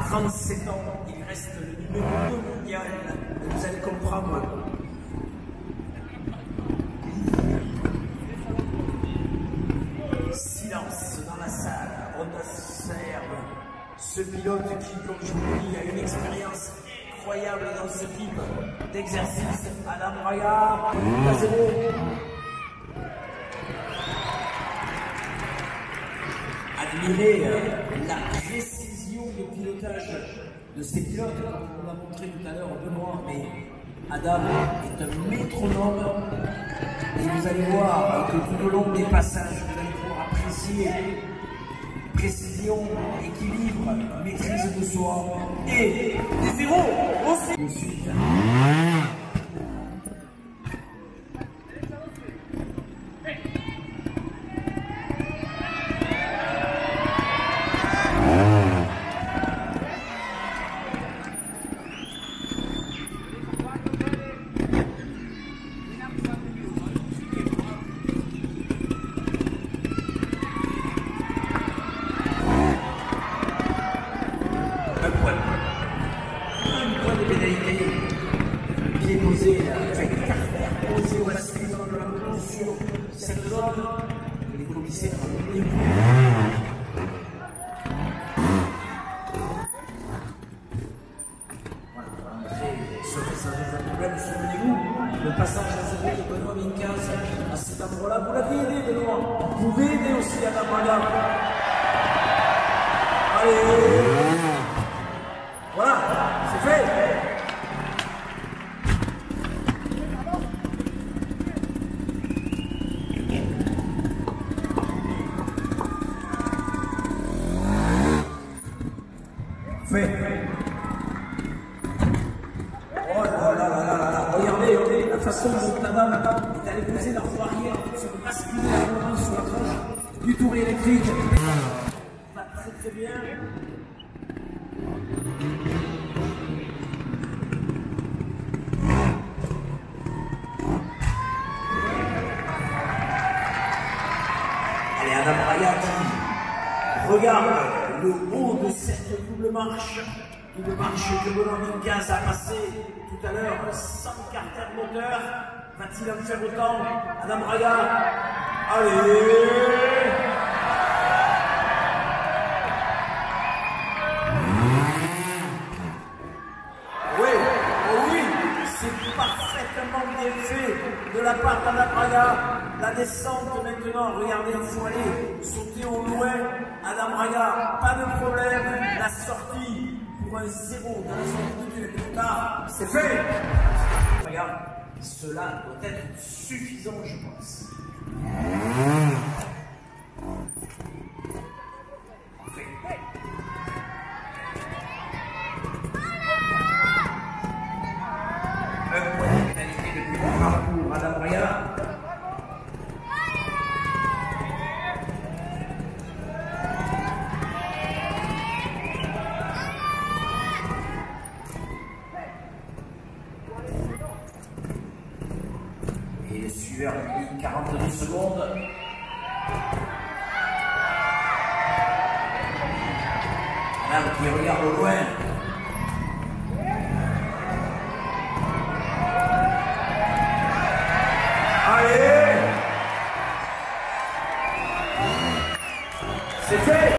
37 ans, il reste le numéro 2 mondial. Vous allez comprendre. Silence dans la salle. On observe ce pilote qui, comme je vous le dis, a une expérience incroyable dans ce type d'exercice. Adam Braga, 1-0. Admirez la précision de pilotage de ces pilotes, comme on l'a montré tout à l'heure Benoît, mais Adam est un métronome et vous allez voir que tout au long des passages, vous allez pouvoir apprécier précision, équilibre, maîtrise de soi et des zéros aussi. Ensuite, un point de pénalité qui est posé, caractère posé au basculement de la course sur cette zone. Les commissaires ont les ce passage est un problème, souvenez-vous, le passage à 0 de Benoît Mincaz à cet endroit-là. Vous l'aviez aidé, Benoît. Vous pouvez aider aussi Adam Braga. Allez! Voilà, c'est fait. Fait. Oh là là là là là. Regardez la façon dont la dame est allée poser la roue arrière sur le basculer sur la tranche du tour électrique. Ça va très très bien. Allez, Adam Braga qui regarde le haut de cette double marche que Benoît Mincaz a passé tout à l'heure sans carter moteur. Va-t-il en faire autant? Adam Braga, allez! Oui, c'est parfaitement bien fait de la part d'Adam Braga. La descente maintenant, regardez, il faut aller sauter au loin. Adam Braga, pas de problème. La sortie pour un 0 dans la sortie de départ, c'est fait. Regarde, cela doit être suffisant, je pense. Parfait. Un point de pénalité depuis le départ pour Adam Braga. Et le suiveur lui 42 secondes. Adam qui regarde au loin. Allez! C'est fait!